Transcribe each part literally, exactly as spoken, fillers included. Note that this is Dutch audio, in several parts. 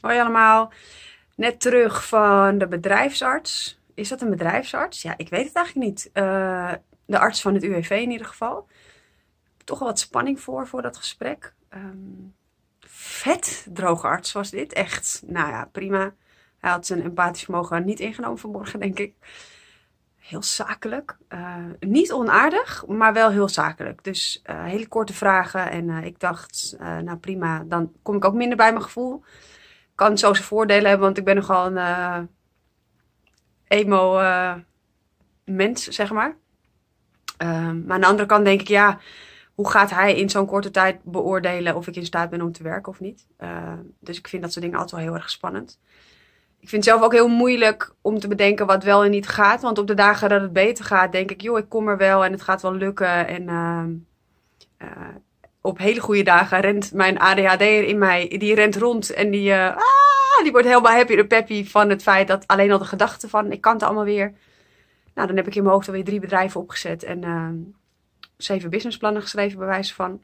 Hoi allemaal, net terug van de bedrijfsarts. Is dat een bedrijfsarts? Ja, ik weet het eigenlijk niet. Uh, de arts van het U W V in ieder geval. Toch wel wat spanning voor, voor dat gesprek. Um, vet droge arts was dit, echt. Nou ja, prima. Hij had zijn empathisch vermogen niet ingenomen vanmorgen, denk ik. Heel zakelijk. Uh, niet onaardig, maar wel heel zakelijk. Dus uh, hele korte vragen. En uh, ik dacht, uh, nou prima, dan kom ik ook minder bij mijn gevoel. Kan zo zijn voordelen hebben, want ik ben nogal een uh, emo uh, mens, zeg maar. Uh, maar aan de andere kant denk ik, ja, hoe gaat hij in zo'n korte tijd beoordelen of ik in staat ben om te werken of niet? Uh, dus ik vind dat soort dingen altijd wel heel erg spannend. Ik vind het zelf ook heel moeilijk om te bedenken wat wel en niet gaat. Want op de dagen dat het beter gaat, denk ik, joh, ik kom er wel en het gaat wel lukken. En uh, uh, op hele goede dagen rent mijn A D H D'er in mij, die rent rond en die, uh, ah, die wordt helemaal happy de peppy van het feit dat alleen al de gedachte van, ik kan het allemaal weer. Nou, dan heb ik in mijn hoofd alweer drie bedrijven opgezet en uh, zeven businessplannen geschreven bij wijze van.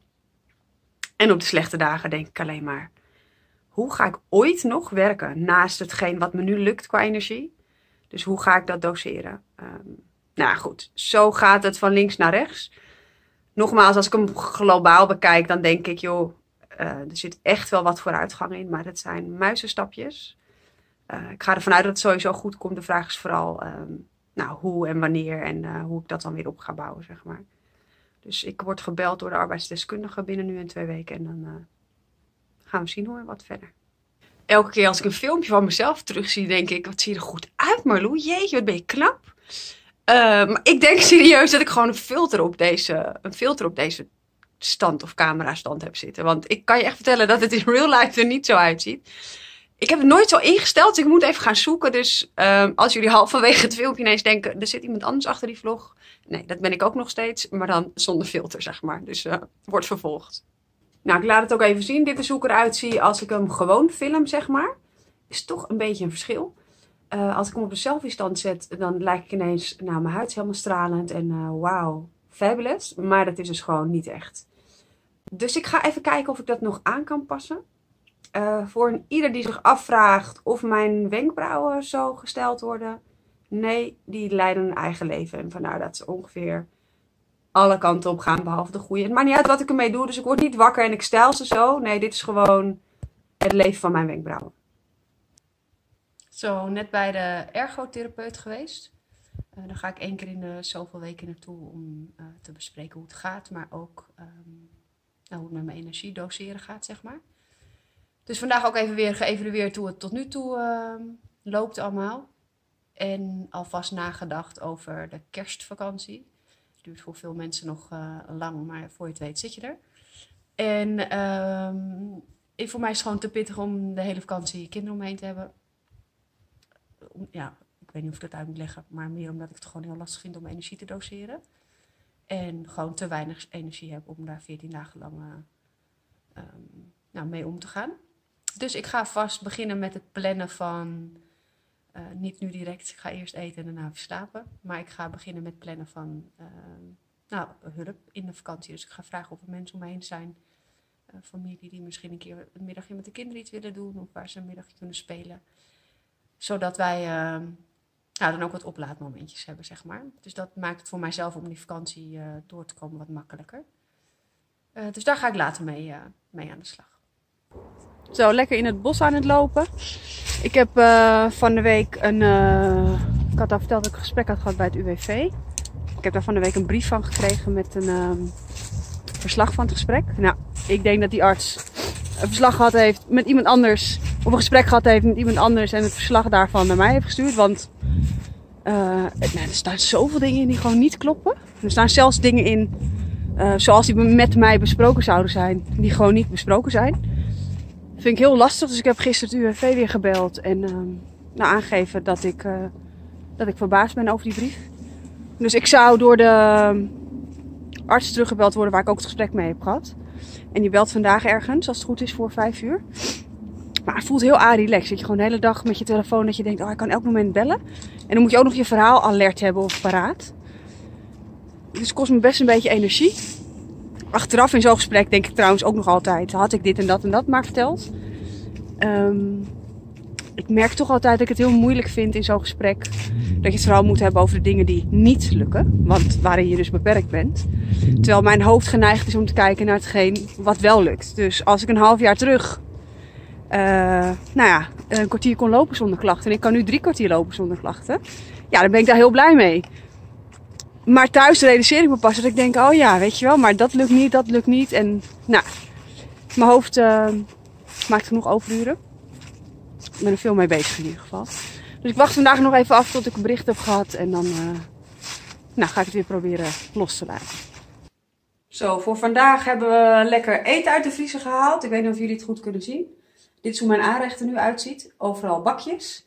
En op de slechte dagen denk ik alleen maar, hoe ga ik ooit nog werken naast hetgeen wat me nu lukt qua energie? Dus hoe ga ik dat doseren? Um, nou goed, zo gaat het van links naar rechts. Nogmaals, als ik hem globaal bekijk, dan denk ik, joh, uh, er zit echt wel wat vooruitgang in. Maar het zijn muizenstapjes. Uh, ik ga ervan uit dat het sowieso goed komt. De vraag is vooral um, nou, hoe en wanneer en uh, hoe ik dat dan weer op ga bouwen, zeg maar. Dus ik word gebeld door de arbeidsdeskundige binnen nu en twee weken. En dan uh, gaan we zien hoe en wat verder. Elke keer als ik een filmpje van mezelf terugzie, denk ik, wat zie je er goed uit, Marlou? Jeetje, wat ben je knap. Uh, maar ik denk serieus dat ik gewoon een filter op deze, een filter op deze stand of camera stand heb zitten. Want ik kan je echt vertellen dat het in real life er niet zo uitziet. Ik heb het nooit zo ingesteld, dus ik moet even gaan zoeken. Dus uh, als jullie halverwege het filmpje ineens denken, er zit iemand anders achter die vlog. Nee, dat ben ik ook nog steeds, maar dan zonder filter, zeg maar. Dus uh, wordt vervolgd. Nou, ik laat het ook even zien. Dit is hoe ik eruit zie als ik hem gewoon film, zeg maar. Is toch een beetje een verschil. Uh, als ik hem op de selfie stand zet, dan lijkt ik ineens, nou, mijn huid is helemaal stralend en uh, wauw, fabulous. Maar dat is dus gewoon niet echt. Dus ik ga even kijken of ik dat nog aan kan passen. Uh, voor een ieder die zich afvraagt of mijn wenkbrauwen zo gesteld worden. Nee, die leiden een eigen leven. En vandaar dat ze ongeveer alle kanten op gaan, behalve de goede. Het maakt niet uit wat ik ermee doe, dus ik word niet wakker en ik stijl ze zo. Nee, dit is gewoon het leven van mijn wenkbrauwen. Zo, net bij de ergotherapeut geweest. Uh, dan ga ik één keer in de zoveel weken naartoe om uh, te bespreken hoe het gaat. Maar ook um, nou, hoe het met mijn energie doseren gaat, zeg maar. Dus vandaag ook even weer geëvalueerd hoe het tot nu toe uh, loopt allemaal. En alvast nagedacht over de kerstvakantie. Het duurt voor veel mensen nog uh, lang, maar voor je het weet zit je er. En um, voor mij is het gewoon te pittig om de hele vakantie kinderen omheen te hebben. Ja, ik weet niet of ik dat uit moet leggen, maar meer omdat ik het gewoon heel lastig vind om energie te doseren. En gewoon te weinig energie heb om daar veertien dagen lang uh, um, nou, mee om te gaan. Dus ik ga vast beginnen met het plannen van, uh, niet nu direct, ik ga eerst eten en daarna slapen. Maar ik ga beginnen met plannen van uh, nou, hulp in de vakantie. Dus ik ga vragen of er mensen om me heen zijn, uh, familie die misschien een keer een middagje met de kinderen iets willen doen. Of waar ze een middagje kunnen spelen. Zodat wij uh, nou, dan ook wat oplaadmomentjes hebben, zeg maar. Dus dat maakt het voor mijzelf om die vakantie uh, door te komen wat makkelijker. Uh, dus daar ga ik later mee, uh, mee aan de slag. Zo, lekker in het bos aan het lopen. Ik heb uh, van de week een... Uh, ik had al verteld dat ik een gesprek had gehad bij het U W V. Ik heb daar van de week een brief van gekregen met een um, verslag van het gesprek. Nou, ik denk dat die arts een verslag gehad heeft met iemand anders. Of een gesprek gehad heeft met iemand anders en het verslag daarvan naar mij heeft gestuurd. Want uh, nou, er staan zoveel dingen in die gewoon niet kloppen. Er staan zelfs dingen in, uh, zoals die met mij besproken zouden zijn, die gewoon niet besproken zijn. Dat vind ik heel lastig, dus ik heb gisteren het U W V weer gebeld en uh, nou, aangegeven dat ik, uh, dat ik verbaasd ben over die brief. Dus ik zou door de arts teruggebeld worden waar ik ook het gesprek mee heb gehad. En die belt vandaag ergens, als het goed is, voor vijf uur. Maar het voelt heel a-relaxed. Dat je gewoon de hele dag met je telefoon, dat je denkt, oh, ik kan elk moment bellen. En dan moet je ook nog je verhaal alert hebben of paraat. Dus het kost me best een beetje energie. Achteraf in zo'n gesprek denk ik trouwens ook nog altijd, had ik dit en dat en dat maar verteld. Um, ik merk toch altijd dat ik het heel moeilijk vind in zo'n gesprek. Dat je het vooral moet hebben over de dingen die niet lukken. Want waarin je dus beperkt bent. Terwijl mijn hoofd geneigd is om te kijken naar hetgeen wat wel lukt. Dus als ik een half jaar terug uh, nou ja, een kwartier kon lopen zonder klachten. En ik kan nu drie kwartier lopen zonder klachten. Ja, dan ben ik daar heel blij mee. Maar thuis realiseer ik me pas dat ik denk, oh ja, weet je wel, maar dat lukt niet, dat lukt niet. En nou, mijn hoofd uh, maakt genoeg overuren. Ik ben er veel mee bezig in ieder geval. Dus ik wacht vandaag nog even af tot ik een bericht heb gehad. En dan uh, nou, ga ik het weer proberen los te laten. Zo, voor vandaag hebben we lekker eten uit de vriezer gehaald. Ik weet niet of jullie het goed kunnen zien. Dit is hoe mijn aanrecht er nu uitziet. Overal bakjes.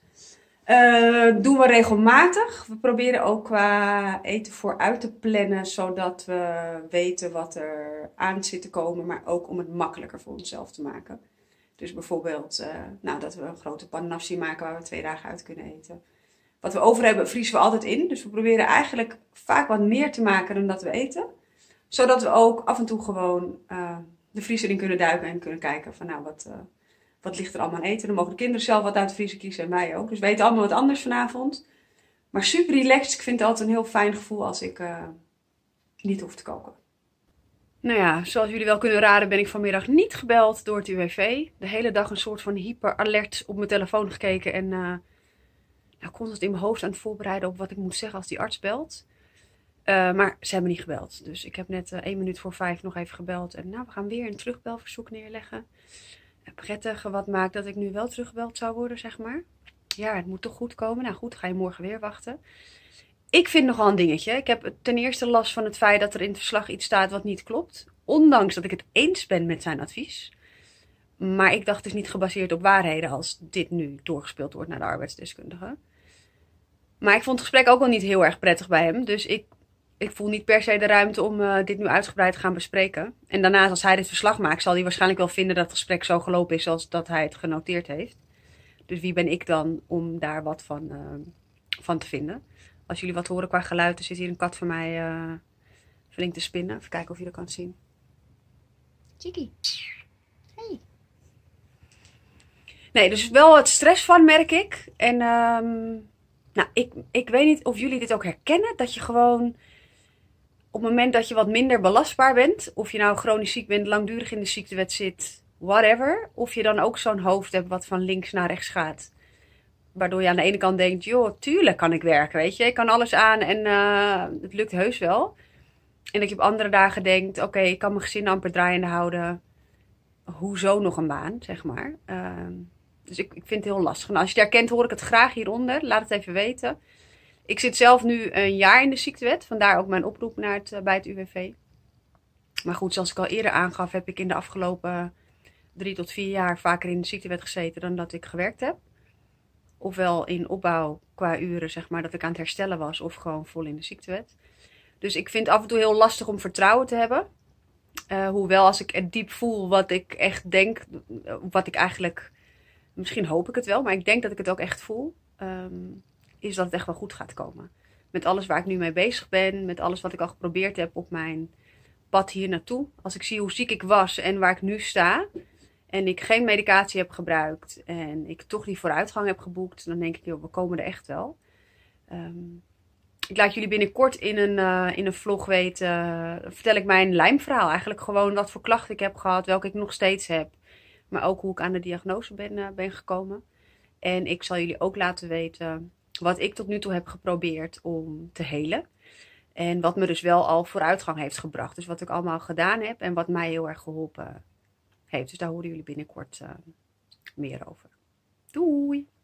Uh, doen we regelmatig. We proberen ook qua eten vooruit te plannen. Zodat we weten wat er aan zit te komen. Maar ook om het makkelijker voor onszelf te maken. Dus bijvoorbeeld uh, nou, dat we een grote pan nasi maken waar we twee dagen uit kunnen eten. Wat we over hebben vriezen we altijd in. Dus we proberen eigenlijk vaak wat meer te maken dan dat we eten. Zodat we ook af en toe gewoon uh, de vriezer in kunnen duiken en kunnen kijken van nou wat, uh, wat ligt er allemaal aan eten. Dan mogen de kinderen zelf wat uit de vriezer kiezen en wij ook. Dus we eten allemaal wat anders vanavond. Maar super relaxed. Ik vind het altijd een heel fijn gevoel als ik uh, niet hoef te koken. Nou ja, zoals jullie wel kunnen raden ben ik vanmiddag niet gebeld door het U W V. De hele dag een soort van hyper-alert op mijn telefoon gekeken. En uh, nou, constant in mijn hoofd aan het voorbereiden op wat ik moet zeggen als die arts belt. Uh, maar ze hebben niet gebeld. Dus ik heb net uh, één minuut voor vijf nog even gebeld. En nou, we gaan weer een terugbelverzoek neerleggen. Uh, prettig wat maakt dat ik nu wel teruggebeld zou worden, zeg maar. Ja, het moet toch goed komen. Nou goed, dan ga je morgen weer wachten. Ik vind nogal een dingetje. Ik heb ten eerste last van het feit dat er in het verslag iets staat wat niet klopt. Ondanks dat ik het eens ben met zijn advies. Maar ik dacht het is niet gebaseerd op waarheden als dit nu doorgespeeld wordt naar de arbeidsdeskundige. Maar ik vond het gesprek ook wel niet heel erg prettig bij hem. Dus ik, ik voel niet per se de ruimte om uh, dit nu uitgebreid te gaan bespreken. En daarnaast als hij dit verslag maakt zal hij waarschijnlijk wel vinden dat het gesprek zo gelopen is zoals dat hij het genoteerd heeft. Dus wie ben ik dan om daar wat van, uh, van te vinden. Als jullie wat horen qua geluid, er zit hier een kat van mij uh, flink te spinnen. Even kijken of je dat kan zien. Chiki. Hey. Nee, dus wel het stress van merk ik. En um, nou, ik, ik weet niet of jullie dit ook herkennen. Dat je gewoon op het moment dat je wat minder belastbaar bent. Of je nou chronisch ziek bent, langdurig in de ziektewet zit, whatever. Of je dan ook zo'n hoofd hebt wat van links naar rechts gaat. Waardoor je aan de ene kant denkt, joh, tuurlijk kan ik werken, weet je. Ik kan alles aan en uh, het lukt heus wel. En dat je op andere dagen denkt, oké, okay, ik kan mijn gezin amper draaiende houden. Hoezo nog een baan, zeg maar. Uh, dus ik, ik vind het heel lastig. En als je het herkent, hoor ik het graag hieronder. Laat het even weten. Ik zit zelf nu een jaar in de ziektewet. Vandaar ook mijn oproep naar het, uh, bij het U W V. Maar goed, zoals ik al eerder aangaf, heb ik in de afgelopen drie tot vier jaar vaker in de ziektewet gezeten dan dat ik gewerkt heb. Ofwel in opbouw qua uren, zeg maar, dat ik aan het herstellen was. Of gewoon vol in de ziektewet. Dus ik vind het af en toe heel lastig om vertrouwen te hebben. Uh, hoewel als ik diep voel wat ik echt denk. Wat ik eigenlijk, misschien hoop ik het wel. Maar ik denk dat ik het ook echt voel. Um, is dat het echt wel goed gaat komen. Met alles waar ik nu mee bezig ben. Met alles wat ik al geprobeerd heb op mijn pad hier naartoe. Als ik zie hoe ziek ik was en waar ik nu sta. En ik geen medicatie heb gebruikt. En ik toch die vooruitgang heb geboekt. Dan denk ik, joh, we komen er echt wel. Um, ik laat jullie binnenkort in een, uh, in een vlog weten. Uh, vertel ik mijn lijmverhaal. Eigenlijk gewoon wat voor klachten ik heb gehad. Welke ik nog steeds heb. Maar ook hoe ik aan de diagnose ben, uh, ben gekomen. En ik zal jullie ook laten weten wat ik tot nu toe heb geprobeerd om te helen. En wat me dus wel al vooruitgang heeft gebracht. Dus wat ik allemaal gedaan heb. En wat mij heel erg geholpen heeft. Dus daar horen jullie binnenkort uh, meer over. Doei!